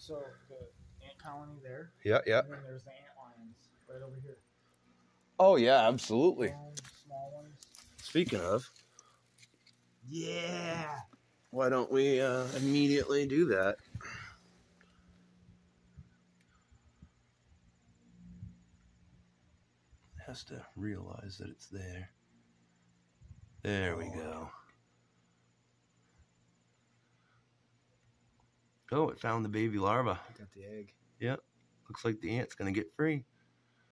So the ant colony there. Yeah, yeah. And then there's the ant lions right over here. Oh yeah, absolutely. Small ones. Speaking of, Yeah. why don't we immediately do that? It has to realize that it's there. There we go. Oh, it found the baby larva. I got the egg. Yep. Looks like the ant's gonna get free.